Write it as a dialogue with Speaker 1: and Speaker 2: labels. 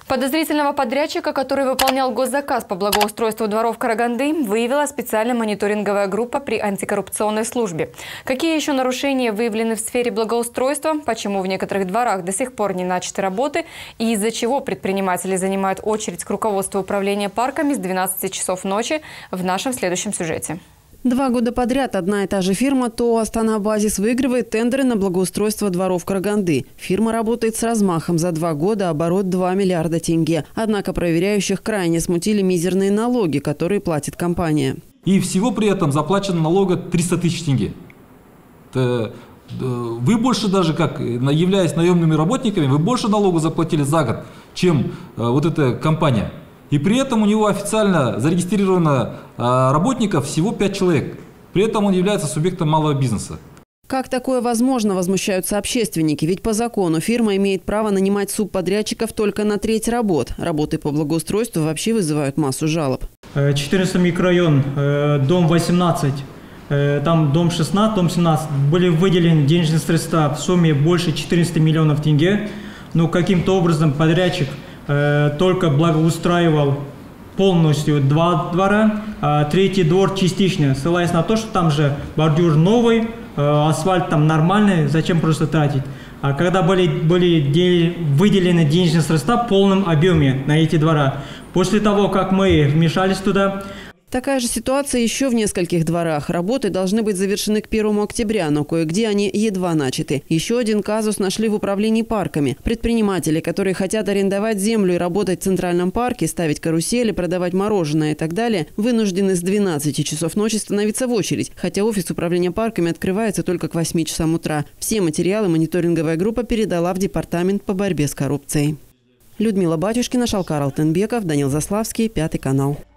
Speaker 1: Подозрительного подрядчика, который выполнял госзаказ по благоустройству дворов Караганды, выявила специальная мониторинговая группа при антикоррупционной службе. Какие еще нарушения выявлены в сфере благоустройства, почему в некоторых дворах до сих пор не начаты работы и из-за чего предприниматели занимают очередь к руководству управления парками с 12 часов ночи, в нашем следующем сюжете.
Speaker 2: 2 года подряд одна и та же фирма ТО «Астана Базис» выигрывает тендеры на благоустройство дворов Караганды. Фирма работает с размахом. За 2 года оборот 2 миллиарда тенге. Однако проверяющих крайне смутили мизерные налоги, которые платит компания.
Speaker 3: И всего при этом заплачено налога 300 тысяч тенге. Вы больше даже, как являясь наемными работниками, вы больше налогу заплатили за год, чем вот эта компания. И при этом у него официально зарегистрировано работников всего 5 человек. При этом он является субъектом малого бизнеса.
Speaker 2: Как такое возможно, возмущаются общественники? Ведь по закону фирма имеет право нанимать субподрядчиков только на треть работ. Работы по благоустройству вообще вызывают массу жалоб.
Speaker 4: 14 микрорайон, дом 18, там дом 16, дом 17. Были выделены денежные средства в сумме больше 14 миллионов тенге. Но каким-то образом подрядчик только благоустраивал полностью 2 двора, а третий двор частично, ссылаясь на то, что там же бордюр новый, асфальт там нормальный, зачем просто тратить. А когда были выделены денежные средства в полном объеме на эти двора, после того, как мы вмешались туда.
Speaker 2: Такая же ситуация еще в нескольких дворах. Работы должны быть завершены к 1 октября, но кое-где они едва начаты. Еще один казус нашли в управлении парками. Предприниматели, которые хотят арендовать землю и работать в Центральном парке, ставить карусели, продавать мороженое и так далее, вынуждены с 12 часов ночи становиться в очередь, хотя офис управления парками открывается только к 8 часам утра. Все материалы мониторинговая группа передала в Департамент по борьбе с коррупцией. Людмила Батюшкина, Шалкар Алтынбеков, Данил Заславский, 5 канал.